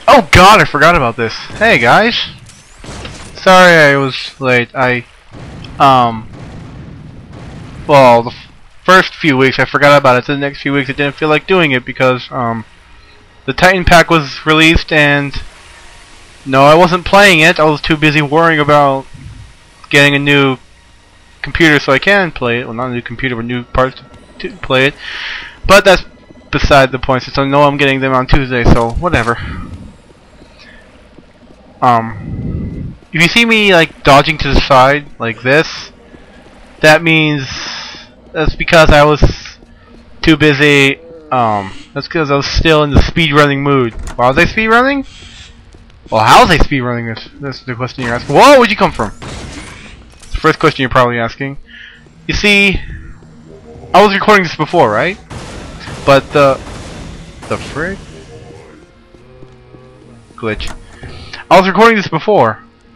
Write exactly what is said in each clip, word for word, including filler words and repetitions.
Oh god, I forgot about this. Hey guys. Sorry I was late. I, um, well, the f first few weeks I forgot about it. The next few weeks I didn't feel like doing it because, um, the Titan pack was released and, no, I wasn't playing it. I was too busy worrying about getting a new computer so I can play it. Well, not a new computer, but new parts to, to play it. But that's beside the point, since I know I'm getting them on Tuesday, so whatever. Um, if you see me like dodging to the side like this, that means that's because I was too busy. Um, that's because I was still in the speedrunning mood. Why was I speedrunning? Well, how was I speedrunning this? That's the question you're asking. Whoa, where'd you come from? It's the first question you're probably asking. You see, I was recording this before, right? But the the frick glitch. I was recording this before,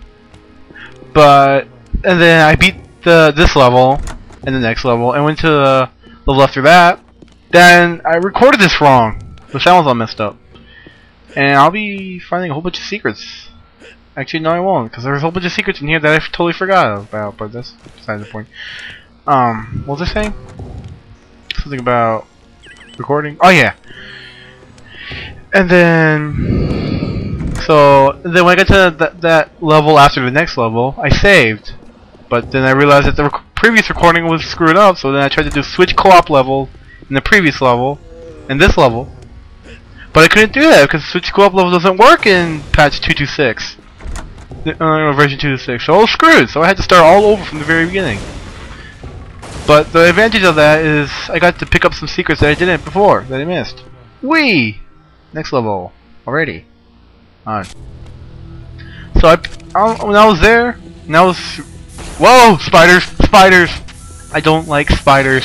but and then I beat the this level and the next level and went to the level after that. Then I recorded this wrong. The sound was all messed up, and I'll be finding a whole bunch of secrets. Actually, no, I won't, because there's a whole bunch of secrets in here that I totally forgot about. But that's beside the point. Um, what was I saying? Something about recording. Oh yeah. And then, so then when I got to th that level after the next level, I saved. But then I realized that the rec previous recording was screwed up. So then I tried to do switch co-op level in the previous level and this level. But I couldn't do that because switch co-op level doesn't work in patch two two six, uh, version two two six. So I was screwed. So I had to start all over from the very beginning. But the advantage of that is I got to pick up some secrets that I didn't before, that I missed. Whee! Next level. Already. Alright. So I, I, when I was there, and I was... Whoa! Spiders! Spiders! I don't like spiders.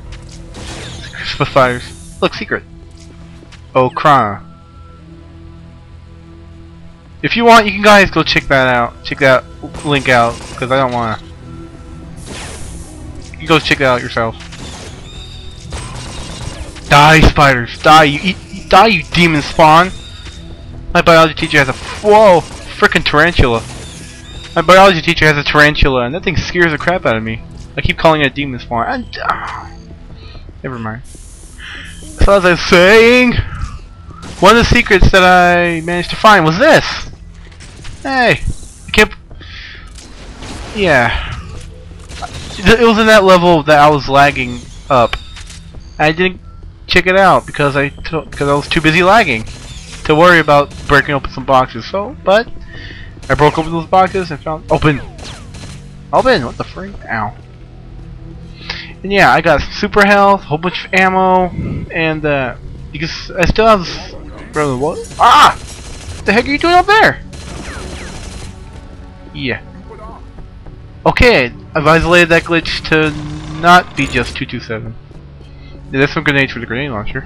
Spiders. Look, secret. Oh, crap. If you want, you can guys go check that out. Check that link out, because I don't want to... You go check that out yourself. Die, spiders! Die! You eat! You die, you demon spawn! My biology teacher has a whoa, frickin' tarantula. My biology teacher has a tarantula, and that thing scares the crap out of me. I keep calling it a demon spawn. And, uh, never mind. So as I was saying, one of the secrets that I managed to find was this. Hey, I kept. Yeah. It was in that level that I was lagging up. I didn't check it out because I t because I was too busy lagging to worry about breaking open some boxes. So, but I broke open those boxes and found open, open. What the freak? Ow! And yeah, I got super health, a whole bunch of ammo, and uh, because I still have. Bro, what? Ah! What the heck are you doing up there? Yeah. Okay, I've isolated that glitch to not be just two two seven. Yeah, there's some grenades for the grenade launcher.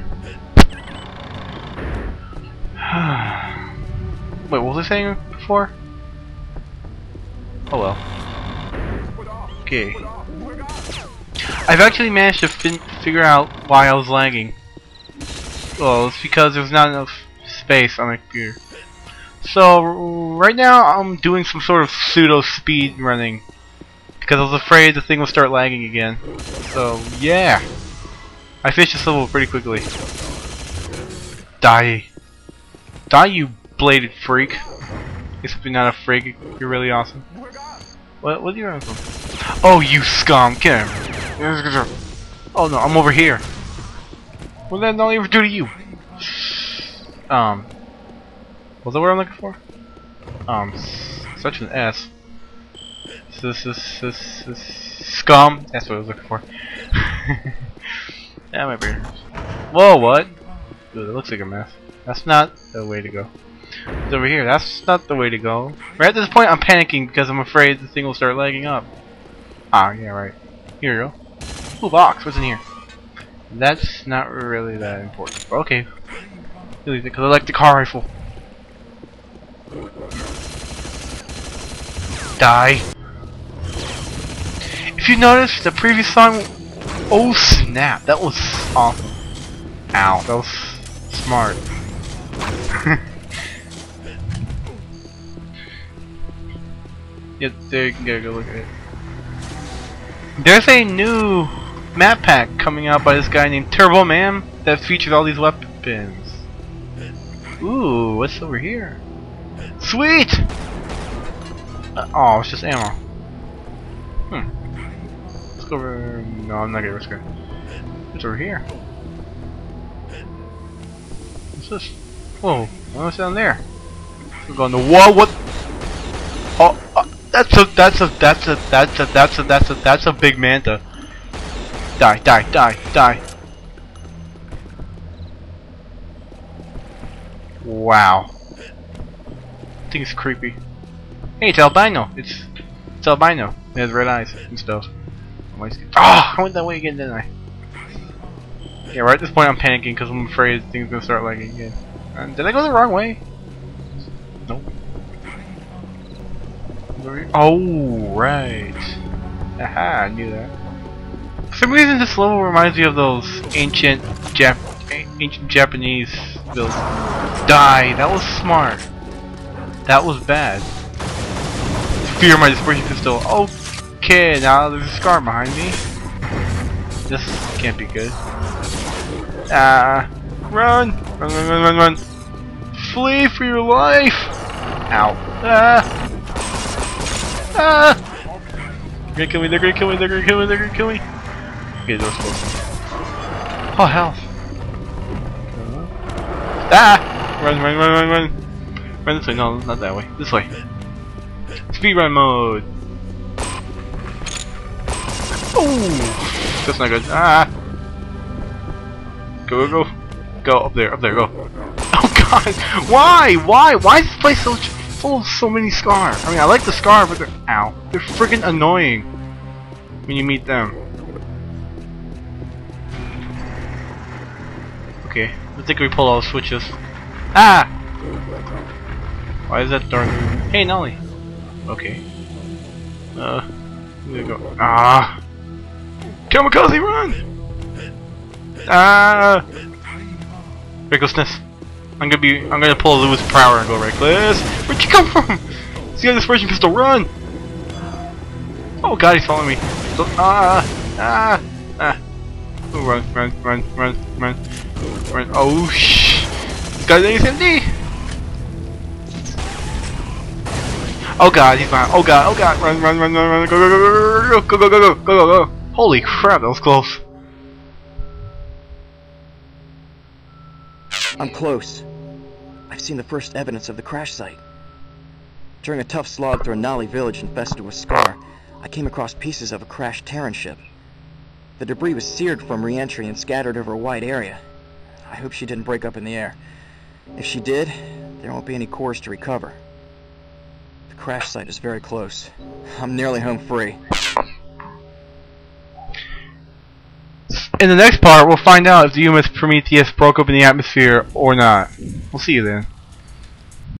Wait, what was I saying before? Oh well. Okay. I've actually managed to fin figure out why I was lagging. Well, it's because there's not enough space on my computer. So, right now I'm doing some sort of pseudo speed running. Because I was afraid the thing would start lagging again. So, yeah. I finished this level pretty quickly. Die. Die, you bladed freak. Except you're not a freak, you're really awesome. What, what are you running from? Oh, you scum! Get him! Oh no, I'm over here. What did I ever do to you? Um. Was that what I'm looking for? Um, such an S. This is this, this scum. That's what I was looking for. Yeah, my brain hurts. Whoa, what? Dude, it looks like a mess. That's not the way to go. It's over here. That's not the way to go. Right at this point, I'm panicking because I'm afraid the thing will start lagging up. Ah, yeah, right. Here you go. Ooh, box. What's in here? That's not really that important. But okay. Because I like the car rifle. Die. If you notice, the previous song. Oh snap! That was awesome. Ow, that was smart. Yep, there you can get a good look at it. There's a new map pack coming out by this guy named Turbo Man that features all these weapons. Ooh, what's over here? Sweet! Uh, oh, it's just ammo. Hmm. Let's go over. No, I'm not gonna risk it. What's over here? What's this? Whoa, what's down there? We're going to whoa, what? Oh, uh, that's a that's a that's a that's a that's a that's a that's a big manta. Die, die, die, die. Wow. I think it's creepy. Hey, it's albino. It's it's albino. It has red eyes and stuff. Ah, oh, I went that way again, didn't I? Yeah, right at this point I'm panicking because I'm afraid things are gonna start lagging again. And did I go the wrong way? Nope. Oh, right. Aha, I knew that. For some reason, this level reminds me of those ancient Jap ancient Japanese builds. Die. That was smart. That was bad. Fear my dispersion pistol. Okay, now there's a scar behind me. This can't be good. Ah, run, run, run, run, run, run! Flee for your life! Ow! Ah! Ah! They're gonna kill me! They're gonna kill me! They're gonna kill me! They're gonna kill me! Okay, door's closed. Oh, health! Ah! Run, run, run, run, run! Run this way. No, not that way. This way. Speedrun mode. Oh, that's not good. Ah! Go, go, go, go up there, up there, go. Oh God! Why? Why? Why is this place so full of so many Scar? I mean, I like the Scar, but they're ow. They're friggin' annoying when you meet them. Okay, I think we pull all the switches. Ah! Why is that door? Hey, Nolly. Okay. Uh, there we go. Ah! Kamikaze, run! Ah! Recklessness. I'm gonna be. I'm gonna pull a Lewis Prower and go reckless. Where'd you come from? See that dispersion pistol? Run! Oh God, he's following me. So, ah! Ah! Ah! Oh, run! Run! Run! Run! Run! Run! Oh shh! This guy's A S M D. Oh God, he's behind. Oh God! Oh God! Run! Run! Run! Run! Run! Go! Go! Go! Go! Go! Go! Go! Go! Go! Go! Go! Holy crap! That was close. I'm close. I've seen the first evidence of the crash site. During a tough slog through a Nali village infested with Scar, I came across pieces of a crashed Terran ship. The debris was seared from re-entry and scattered over a wide area. I hope she didn't break up in the air. If she did, there won't be any cores to recover. The crash site is very close. I'm nearly home free. In the next part, we'll find out if the U M S Prometheus broke up in the atmosphere or not. We'll see you then.